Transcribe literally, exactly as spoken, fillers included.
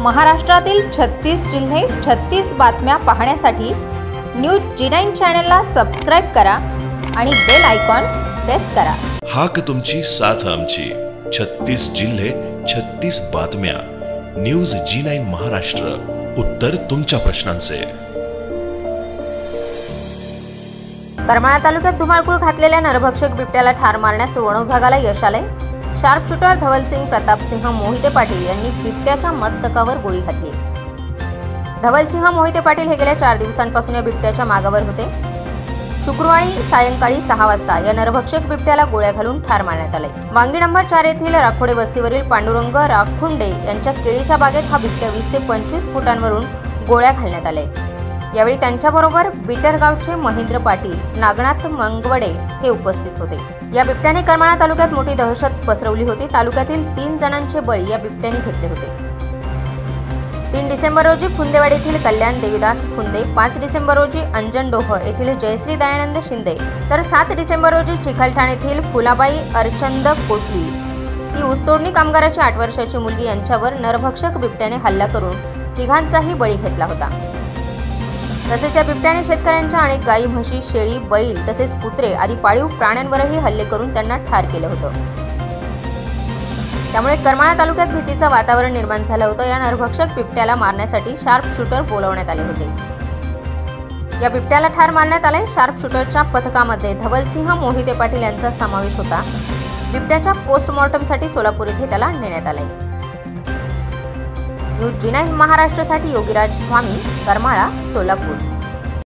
महाराष्ट्रातील छत्तीस जिल्हे छत्तीस बातम्या पाहण्यासाठी न्यूज जी नाईन चॅनलला सबस्क्राइब करा आणि बेल आयकॉन प्रेस करा। हाक तुमची साथ आमची, छत्तीस जिल्हे छत्तीस बातम्या, न्यूज जी नाईन महाराष्ट्र, उत्तर तुमच्या प्रश्नांचे। करमाळा तालुक्यात धुमाळकूळ घातलेल्या नरभक्षक बिबट्याला ठार मारण्यास वन विभागाला यश आले। शार्प शूटर धवलसिंग प्रतापसिंह मोहिते पाटील यांनी बिबट्याच्या मस्तकावर गोळी घातली। धवलसिंह मोहिते पाटील हे गेल्या चार दिवसांपासून या बिबट्याच्या मागावर होते। शुक्रवारी सायंकाळी सहा वाजता या नरभक्षक बिबट्याला गोळ्या घालून ठार मारण्यात आले। वांगी नंबर चार येथील राखोडे वस्तीवरील पांडुरंग राखुंडे यांच्या केळीच्या बागेत हा बिबट्या वीस ते पंचवीस फुटांवरून गोळ्या घालण्यात आले। यावेळी त्यांच्याबरोबर बिटरगावचे महेंद्र पाटील, नागनाथ मंगवडे हे उपस्थित होते। या बिबट्याने करमाळा तालुक्यात मोठी दहशत पसरवली होती। तालुक्यातील तीन जणांचे बळी या बिबट्याने घेतले होते। तीन डिसेंबर रोजी फुंदेवाडी येथील कल्याण देवीदास फुंदे, पाच डिसेंबर रोजी अंजनडोह येथील जयश्री दयानंद शिंदे, तर सात डिसेंबर रोजी चिखलठाण येथील फुलाबाई अर्चंद कोटली ही ऊसतोडणी कामगाराची आठ वर्षाची मुलगी यांच्यावर नरभक्षक बिबट्याने हल्ला करून तिघांचाही बळी घेतला होता। तसेच या बिबट्याने शेतकऱ्यांच्या अनेक गायी, म्हशी, शेळी, बैल तसेच कुत्रे आदी पाळीव प्राण्यांवरही हल्ले करून त्यांना ठार केले होते। त्यामुळे करमाळा तालुक्यात भीतीचं वातावरण निर्माण झालं होतं। या नरभक्षक बिबट्याला मारण्यासाठी शार्प शूटर बोलावण्यात आले होते। या बिबट्याला ठार मारण्यात आले। शार्प शूटरच्या पथकामध्ये धवलसिंह मोहिते पाटील यांचा समावेश होता। बिबट्याच्या पोस्टमॉर्टमसाठी सोलापूर येथे त्याला नेण्यात आले। न्यूज जी नाईन महाराष्ट्रासाठी योगीराज स्वामी, करमाळा, सोलापूर।